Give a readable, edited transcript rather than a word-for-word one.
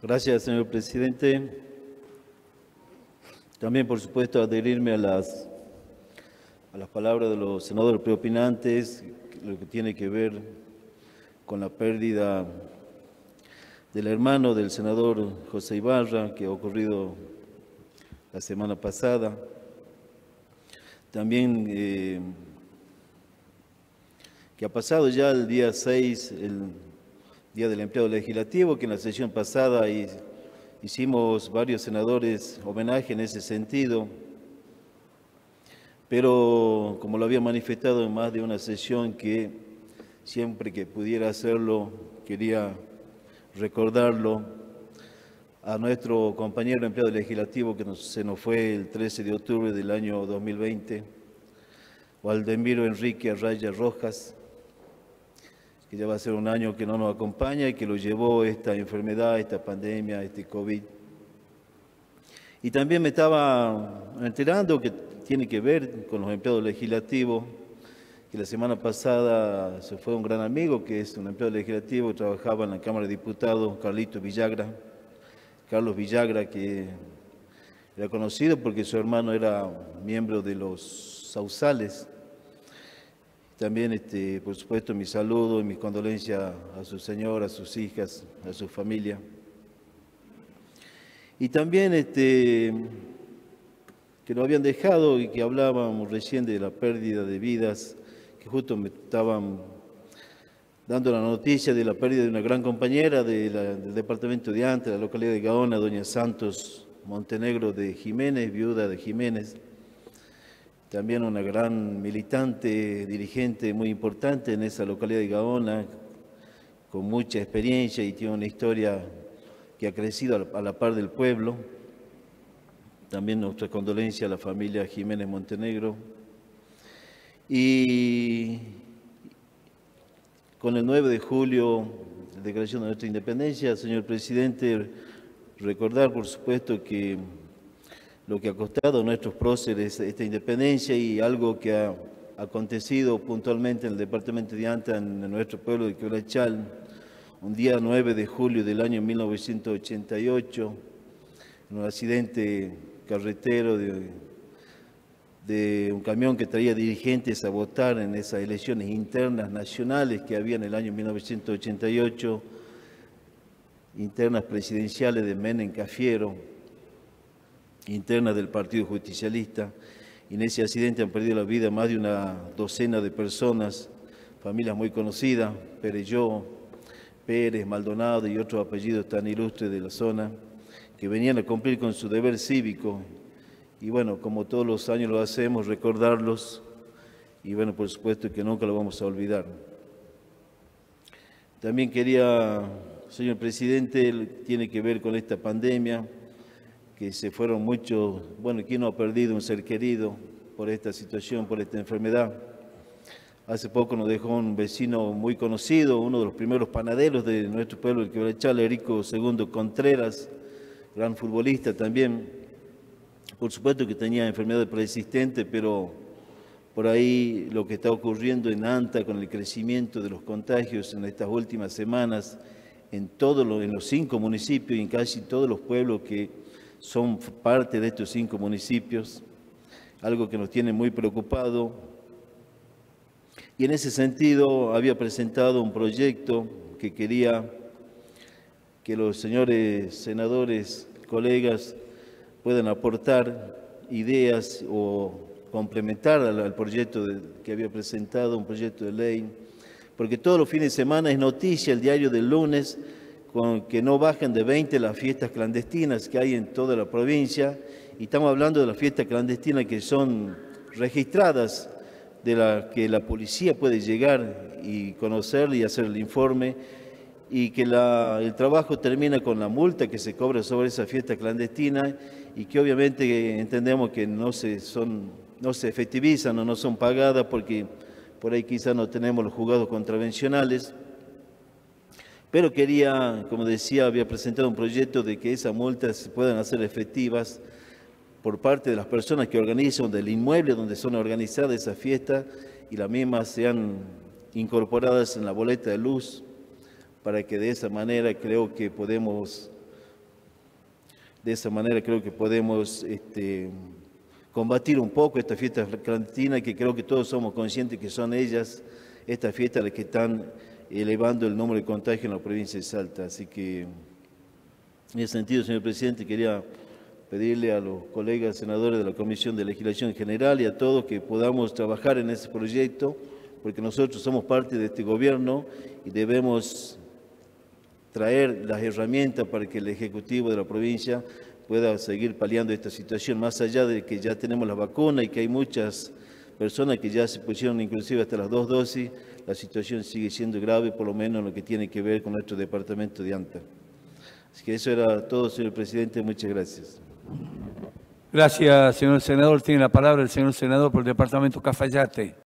Gracias, señor presidente. También, por supuesto, adherirme a las palabras de los senadores preopinantes, lo que tiene que ver con la pérdida del hermano del senador José Ibarra, que ha ocurrido la semana pasada. También que ha pasado ya el día 6, el Día del Empleado Legislativo, que en la sesión pasada hicimos varios senadores homenaje en ese sentido, pero como lo había manifestado en más de una sesión, que siempre que pudiera hacerlo quería recordarlo a nuestro compañero empleado legislativo que se nos fue el 13 de octubre del año 2020, Waldemiro Enrique Arraya Rojas, que ya va a ser un año que no nos acompaña y que lo llevó esta enfermedad, esta pandemia, este COVID. Y también me estaba enterando que tiene que ver con los empleados legislativos, que la semana pasada se fue un gran amigo, que es un empleado legislativo que trabajaba en la Cámara de Diputados, Carlos Villagra, que era conocido porque su hermano era miembro de los Sausales. También, por supuesto, mi saludo y mis condolencias a su señora, a sus hijas, a su familia. Y también que lo habían dejado y que hablábamos recién de la pérdida de vidas, que justo me estaban dando la noticia de la pérdida de una gran compañera del departamento de Anta, de la localidad de Gaona, doña Santos Montenegro de Jiménez, viuda de Jiménez. También una gran militante, dirigente muy importante en esa localidad de Gaona, con mucha experiencia y tiene una historia que ha crecido a la par del pueblo. También nuestra condolencia a la familia Jiménez Montenegro. Y con el 9 de julio, la declaración de nuestra independencia, señor presidente, recordar, por supuesto, que lo que ha costado a nuestros próceres esta independencia y algo que ha acontecido puntualmente en el departamento de Anta, en nuestro pueblo de Quebrachal, un día 9 de julio del año 1988, en un accidente carretero de un camión que traía dirigentes a votar en esas elecciones internas nacionales que había en el año 1988, internas presidenciales de Menem Cafiero, internas del Partido Justicialista. Y en ese accidente han perdido la vida más de una docena de personas, familias muy conocidas, Perelló, Pérez, Maldonado y otros apellidos tan ilustres de la zona, que venían a cumplir con su deber cívico. Y bueno, como todos los años lo hacemos, recordarlos, y bueno, por supuesto que nunca lo vamos a olvidar. También quería, señor presidente, tiene que ver con esta pandemia, que se fueron muchos, bueno, ¿quién no ha perdido un ser querido por esta situación, por esta enfermedad? Hace poco nos dejó un vecino muy conocido, uno de los primeros panaderos de nuestro pueblo, el Quebrachal, Erico II Contreras, gran futbolista también. Por supuesto que tenía enfermedad preexistente, pero por ahí lo que está ocurriendo en Anta con el crecimiento de los contagios en estas últimas semanas, en los 5 municipios y en casi todos los pueblos que son parte de estos 5 municipios, algo que nos tiene muy preocupado. Y en ese sentido había presentado un proyecto que quería que los señores senadores, colegas, puedan aportar ideas o complementar al proyecto que había presentado, un proyecto de ley, porque todos los fines de semana es noticia el diario del lunes con que no bajan de 20 las fiestas clandestinas que hay en toda la provincia, y estamos hablando de las fiestas clandestinas que son registradas, de las que la policía puede llegar y conocer y hacer el informe, y que el trabajo termina con la multa que se cobra sobre esa fiesta clandestina y que obviamente entendemos que no se efectivizan o no son pagadas porque por ahí quizás no tenemos los juzgados contravencionales. Pero quería, como decía, había presentado un proyecto de que esas multas se puedan hacer efectivas por parte de las personas que organizan, del inmueble donde son organizadas esas fiestas, y las mismas sean incorporadas en la boleta de luz, para que de esa manera creo que podemos De esa manera creo que podemos combatir un poco estas fiestas clandestinas, que creo que todos somos conscientes que son ellas, estas fiestas, las que están elevando el número de contagios en la provincia de Salta. Así que, en ese sentido, señor presidente, quería pedirle a los colegas senadores de la Comisión de Legislación General y a todos que podamos trabajar en ese proyecto, porque nosotros somos parte de este gobierno y debemos traer las herramientas para que el Ejecutivo de la provincia pueda seguir paliando esta situación, más allá de que ya tenemos la vacuna y que hay muchas personas que ya se pusieron inclusive hasta las 2 dosis, la situación sigue siendo grave, por lo menos en lo que tiene que ver con nuestro departamento de ANTA. Así que eso era todo, señor presidente. Muchas gracias. Gracias, señor senador. Tiene la palabra el señor senador por el departamento Cafayate.